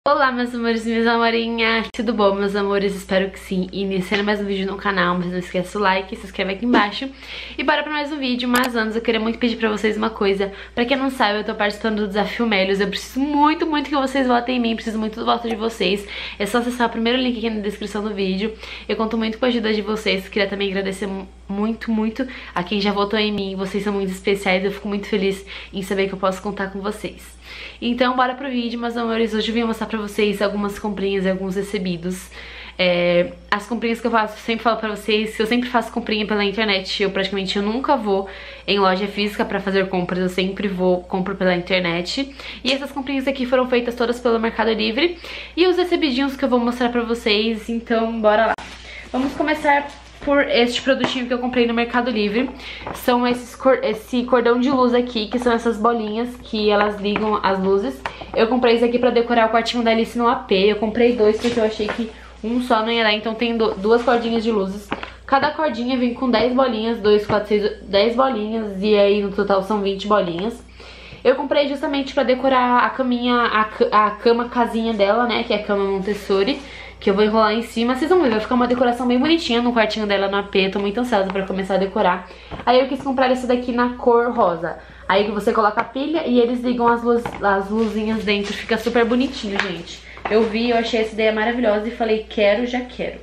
Olá meus amores e minhas amorinhas, tudo bom meus amores? Espero que sim. Iniciando mais um vídeo no canal, mas não esqueça o like, se inscreve aqui embaixo. E bora pra mais um vídeo, mas antes eu queria muito pedir pra vocês uma coisa. Pra quem não sabe, eu tô participando do Desafio Melios. Eu preciso muito que vocês votem em mim, preciso muito do voto de vocês. É só acessar o primeiro link aqui na descrição do vídeo. Eu conto muito com a ajuda de vocês, queria também agradecer muito a quem já votou em mim. Vocês são muito especiais, eu fico muito feliz em saber que eu posso contar com vocês. Então bora pro vídeo, meus amores. Hoje eu vim mostrar pra vocês algumas comprinhas e alguns recebidos. As comprinhas que eu faço, eu sempre falo pra vocês que eu sempre faço comprinha pela internet. Eu nunca vou em loja física pra fazer compras, eu sempre compro pela internet. E essas comprinhas aqui foram feitas todas pelo Mercado Livre. E os recebidinhos que eu vou mostrar pra vocês, então bora lá. Vamos começar por este produtinho que eu comprei no Mercado Livre. São esse cordão de luz aqui, que são essas bolinhas que elas ligam as luzes. Eu comprei esse aqui pra decorar o quartinho da Alice no AP. Eu comprei dois porque eu achei que um só não ia dar, então tem duas cordinhas de luzes. Cada cordinha vem com 10 bolinhas, 2, 4, 6, 10 bolinhas, e aí no total são 20 bolinhas. Eu comprei justamente pra decorar a caminha, a cama casinha dela, né, que é a cama Montessori, que eu vou enrolar em cima. Vocês vão ver, vai ficar uma decoração bem bonitinha no quartinho dela no AP. Tô muito ansiosa pra começar a decorar. Aí eu quis comprar esse daqui na cor rosa. Aí você coloca a pilha e eles ligam as luzinhas dentro. Fica super bonitinho, gente. Eu achei essa ideia maravilhosa e falei, já quero.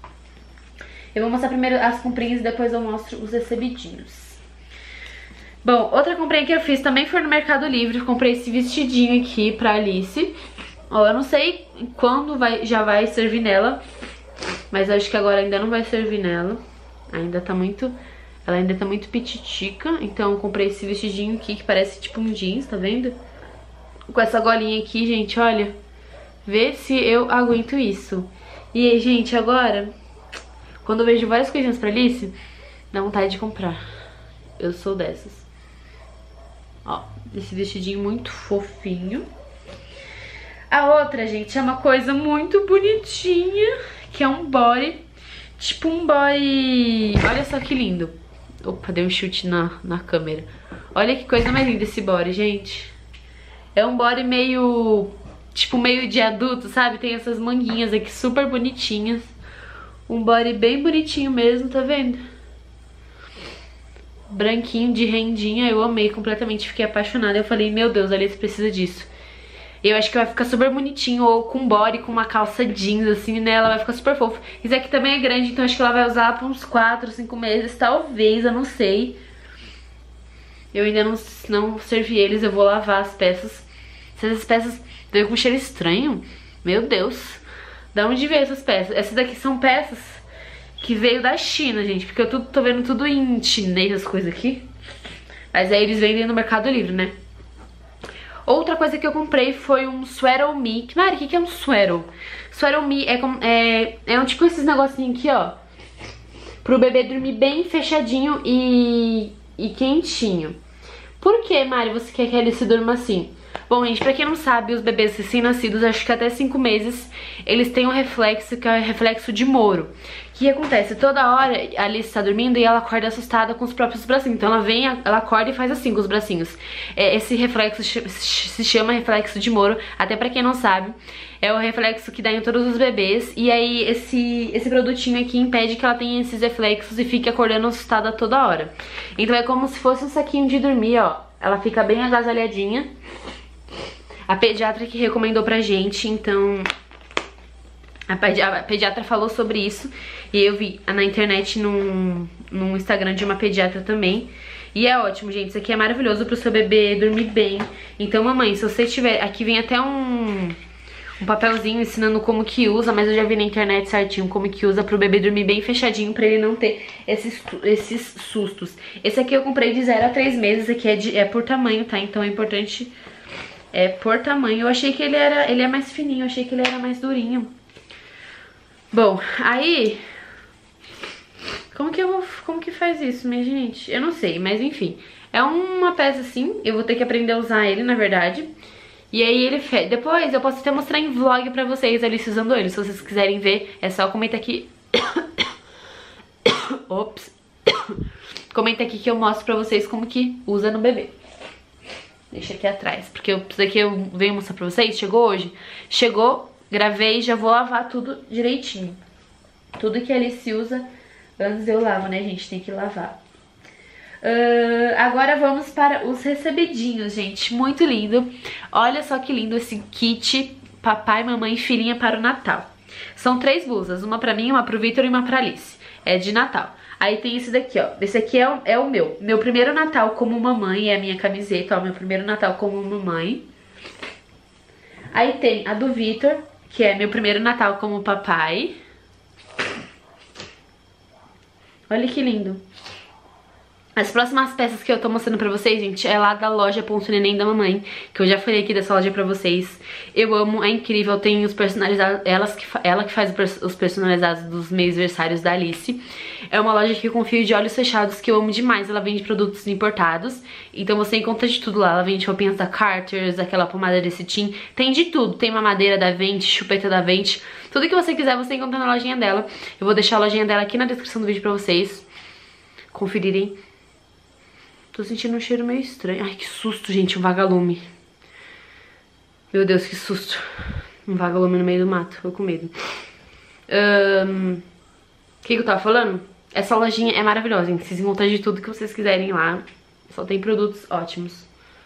Eu vou mostrar primeiro as comprinhas e depois eu mostro os recebidinhos. Bom, outra comprinha que eu fiz também foi no Mercado Livre. Eu comprei esse vestidinho aqui pra Alice. Ó, eu não sei quando já vai servir nela, mas eu acho que agora ainda não vai servir nela. Ela ainda tá muito pititica. Então eu comprei esse vestidinho aqui que parece tipo um jeans, tá vendo? Com essa golinha aqui, gente, olha. Vê se eu aguento isso. E aí, gente, agora, quando eu vejo várias coisinhas pra Alice, dá vontade de comprar. Eu sou dessas. Ó, esse vestidinho muito fofinho. A outra, gente, é uma coisa muito bonitinha, que é um body, tipo um body... Olha só que lindo. Opa, dei um chute na câmera. Olha que coisa mais linda esse body, gente. É um body meio... tipo meio de adulto, sabe? Tem essas manguinhas aqui super bonitinhas. Um body bem bonitinho mesmo, tá vendo? Branquinho, de rendinha, eu amei completamente, fiquei apaixonada. Eu falei, meu Deus, a Alice precisa disso. Eu acho que vai ficar super bonitinho, ou com body, com uma calça jeans, assim, né? Ela vai ficar super fofa. Isso aqui também é grande, então acho que ela vai usar por uns 4, 5 meses, talvez, eu não sei. Eu ainda não servi eles, eu vou lavar as peças. Se essas peças veio com um cheiro estranho, meu Deus. Da onde veio essas peças? Essas daqui são peças que veio da China, gente, porque eu tô vendo tudo em chinês, as coisas aqui. Mas aí eles vendem no Mercado Livre, né? Outra coisa que eu comprei foi um Sweater Me. Mari, o que é um Sweater? Sweater Me é um tipo esses negocinhos aqui, ó. Pro bebê dormir bem fechadinho e quentinho. Por que, Mari, você quer que ele se durma assim? Bom, gente, pra quem não sabe, os bebês recém-nascidos, acho que até 5 meses, eles têm um reflexo que é o reflexo de Moro. O que acontece? Toda hora a Alice tá dormindo e ela acorda assustada com os próprios bracinhos. Então ela acorda e faz assim com os bracinhos. Esse reflexo se chama reflexo de Moro. Até pra quem não sabe, é o reflexo que dá em todos os bebês. E aí esse produtinho aqui impede que ela tenha esses reflexos e fique acordando assustada toda hora. Então é como se fosse um saquinho de dormir, ó. Ela fica bem agasalhadinha. A pediatra que recomendou pra gente, então... A pediatra falou sobre isso. E eu vi na internet, no Instagram de uma pediatra também. E é ótimo, gente. Isso aqui é maravilhoso pro seu bebê dormir bem. Então, mamãe, se você tiver... Aqui vem até um papelzinho ensinando como que usa. Mas eu já vi na internet certinho como que usa pro bebê dormir bem fechadinho, pra ele não ter esses sustos. Esse aqui eu comprei de 0 a 3 meses. Esse aqui é por tamanho, tá? Então é importante... É por tamanho. Eu achei que ele é mais fininho, eu achei que ele era mais durinho. Bom, aí... Como que faz isso, minha gente? Eu não sei, mas enfim. É uma peça assim, eu vou ter que aprender a usar ele, na verdade. E aí ele... Depois eu posso até mostrar em vlog pra vocês ali usando ele. Se vocês quiserem ver, é só comentar aqui... Ops. Comenta aqui que eu mostro pra vocês como que usa no bebê. Deixa aqui atrás, porque isso daqui eu venho mostrar pra vocês. Chegou hoje? Chegou, gravei, já vou lavar tudo direitinho. Tudo que a Alice usa, antes eu lavo, né, gente? Tem que lavar. Agora vamos para os recebidinhos, gente. Muito lindo. Olha só que lindo esse kit papai, mamãe e filhinha para o Natal. São 3 blusas, uma pra mim, uma pro Victor e uma pra Alice. É de Natal. Aí tem esse daqui, ó. Esse aqui é o meu. Meu primeiro Natal como mamãe, é a minha camiseta, ó. Meu primeiro Natal como mamãe. Aí tem a do Victor, que é meu primeiro Natal como papai. Olha que lindo. As próximas peças que eu tô mostrando pra vocês, gente, é lá da loja Ponto Neném da Mamãe, que eu já falei aqui dessa loja pra vocês. Eu amo, é incrível, tem os personalizados, ela que faz os personalizados dos meios versários da Alice. É uma loja que eu confio de olhos fechados, que eu amo demais, ela vende produtos importados, então você encontra de tudo lá. Ela vende roupinhas da Carter's, aquela pomada desse Cetim, tem de tudo, tem mamadeira da Vente, chupeta da Vente, tudo que você quiser você encontra na lojinha dela. Eu vou deixar a lojinha dela aqui na descrição do vídeo pra vocês conferirem. Tô sentindo um cheiro meio estranho. Ai, que susto, gente, um vagalume. Meu Deus, que susto. Um vagalume no meio do mato, tô com medo. O que eu tava falando? Essa lojinha é maravilhosa, hein? Vocês encontram de tudo que vocês quiserem lá. Só tem produtos ótimos.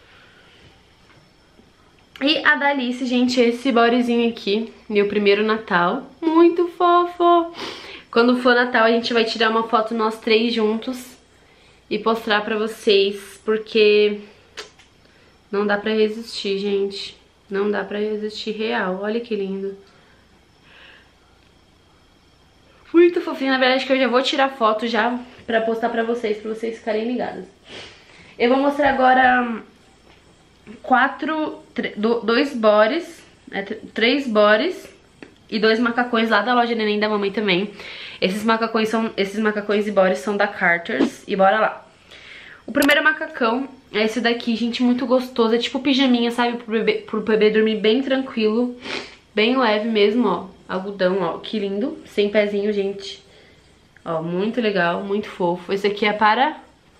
E a da Alice, gente, esse bodyzinho aqui, meu primeiro Natal. Muito fofo. Quando for Natal, a gente vai tirar uma foto nós 3 juntos e mostrar pra vocês, porque não dá pra resistir, gente. Não dá pra resistir real. Olha que lindo. Muito fofinho. Na verdade, que eu já vou tirar foto já pra postar pra vocês ficarem ligados. Eu vou mostrar agora 2 bodies, 3 bodies e 2 macacões lá da loja Neném da Mamãe também. Esses macacões e bodies são da Carter's e bora lá. O primeiro macacão é esse daqui, gente, muito gostoso. É tipo pijaminha, sabe? Pro bebê dormir bem tranquilo, bem leve mesmo, ó. Algodão, ó, que lindo. Sem pezinho, gente. Ó, muito legal, muito fofo. Esse aqui é para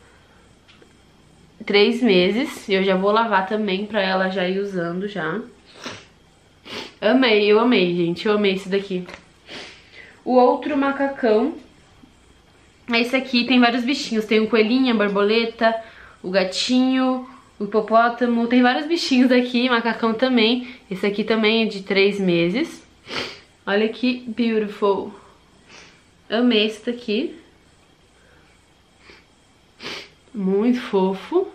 3 meses. Eu já vou lavar também pra ela já ir usando já. Amei, eu amei, gente. Eu amei esse daqui. O outro macacão, esse aqui tem vários bichinhos. Tem o coelhinho, a borboleta, o gatinho, o hipopótamo. Tem vários bichinhos aqui, macacão também. Esse aqui também é de 3 meses. Olha que beautiful. Amei esse daqui. Muito fofo.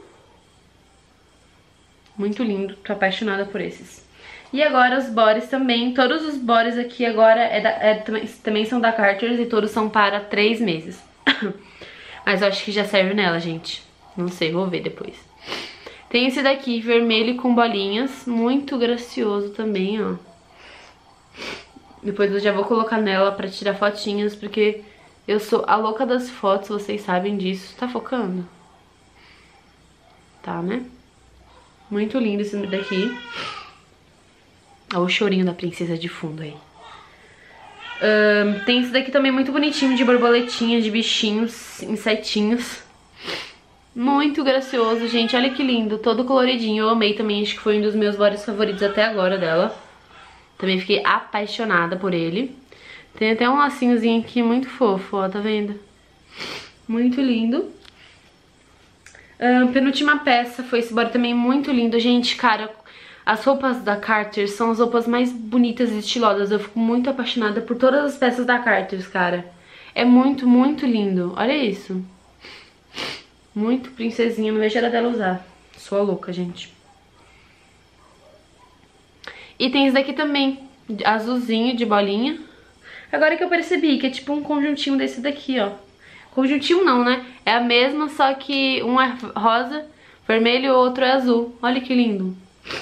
Muito lindo. Tô apaixonada por esses. E agora os bodies também. Todos os bodies aqui agora também são da Carter's e todos são para 3 meses. Mas eu acho que já serve nela, gente. Não sei, vou ver depois. Tem esse daqui, vermelho com bolinhas. Muito gracioso também, ó. Depois eu já vou colocar nela pra tirar fotinhas, porque eu sou a louca das fotos, vocês sabem disso. Tá focando? Tá, né? Muito lindo esse daqui. Olha o chorinho da princesa de fundo aí. Tem esse daqui também muito bonitinho, de borboletinha, de bichinhos, insetinhos. Muito gracioso, gente. Olha que lindo, todo coloridinho. Eu amei também, acho que foi um dos meus bodies favoritos até agora dela. Também fiquei apaixonada por ele. Tem até um lacinhozinho aqui muito fofo, ó, tá vendo? Muito lindo. Penúltima peça foi esse body também muito lindo. Gente, cara, as roupas da Carter's são as roupas mais bonitas e estilosas. Eu fico muito apaixonada por todas as peças da Carter's, cara. É muito, muito lindo. Olha isso. Muito princesinha, não vejo a hora dela usar. Sou a louca, gente. E tem esse daqui também, azulzinho, de bolinha. Agora que eu percebi que é tipo um conjuntinho desse daqui, ó. Conjuntinho não, né? É a mesma, só que um é rosa, vermelho e o outro é azul. Olha que lindo.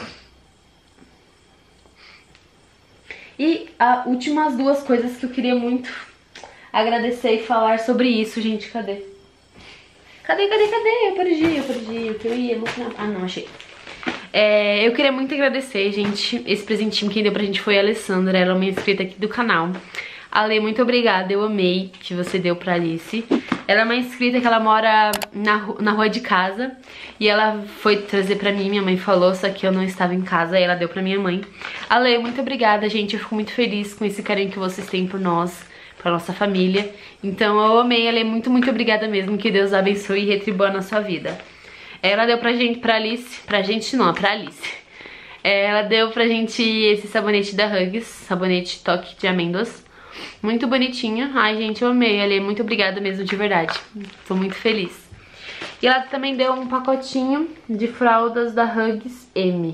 E as últimas 2 coisas que eu queria muito agradecer e falar sobre isso, gente. Cadê? Cadê? Eu perdi. O que eu ia mostrar. Ah, não, achei. Eu queria muito agradecer, gente. Esse presentinho quem deu pra gente foi a Alessandra. Ela é uma inscrita aqui do canal. Ale, muito obrigada, eu amei que você deu pra Alice. Ela é uma inscrita que ela mora na rua de casa. E ela foi trazer pra mim, minha mãe falou, só que eu não estava em casa, e ela deu pra minha mãe. Ale, muito obrigada, gente, eu fico muito feliz com esse carinho que vocês têm por nós, pra nossa família. Então eu amei, Ale, muito, muito obrigada mesmo, que Deus abençoe e retribua na sua vida. Ela deu pra gente, pra Alice, pra Alice. Ela deu pra gente esse sabonete da Huggies, sabonete toque de amêndoas. Muito bonitinho. Ai, gente, eu amei, Ale, muito obrigada mesmo, de verdade. Tô muito feliz. E ela também deu um pacotinho de fraldas da Huggies M.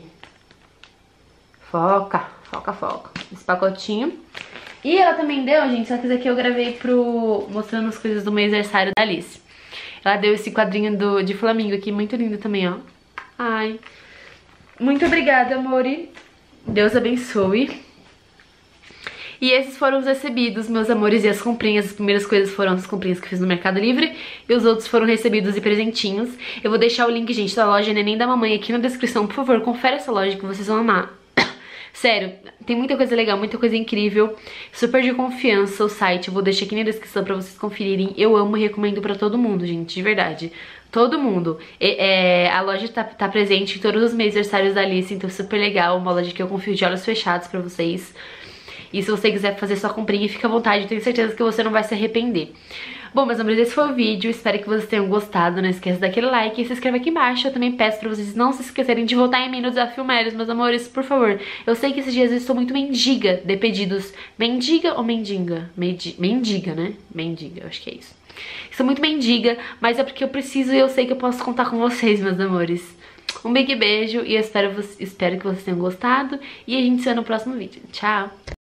Foca, foca, foca. Esse pacotinho. E ela também deu, gente, só que esse aqui eu gravei mostrando as coisas do meu aniversário da Alice. Ela deu esse quadrinho de flamingo aqui, muito lindo também, ó. Ai, muito obrigada, amore. Deus abençoe. E esses foram os recebidos, meus amores, e as comprinhas. As primeiras coisas foram as comprinhas que eu fiz no Mercado Livre. E os outros foram recebidos e presentinhos. Eu vou deixar o link, gente, da loja Neném da Mamãe aqui na descrição. Por favor, confere essa loja que vocês vão amar. Sério, tem muita coisa legal, muita coisa incrível. Super de confiança o site. Eu vou deixar aqui na descrição pra vocês conferirem. Eu amo e recomendo pra todo mundo, gente, de verdade. Todo mundo. A loja tá presente em todos os meus aniversários da Alice, então super legal. Uma loja que eu confio de olhos fechados pra vocês. E se você quiser fazer sua comprinha, fica à vontade, eu tenho certeza que você não vai se arrepender. Bom, meus amores, esse foi o vídeo, espero que vocês tenham gostado, não esqueça daquele like e se inscreva aqui embaixo. Eu também peço pra vocês não se esquecerem de votar em mim no Desafio Meros, meus amores, por favor. Eu sei que esses dias eu estou muito mendiga de pedidos. Mendiga ou mendiga? Mendiga, né? Mendiga, eu acho que é isso. Estou muito mendiga, mas é porque eu preciso e eu sei que eu posso contar com vocês, meus amores. Um big beijo e eu espero que vocês tenham gostado e a gente se vê no próximo vídeo. Tchau!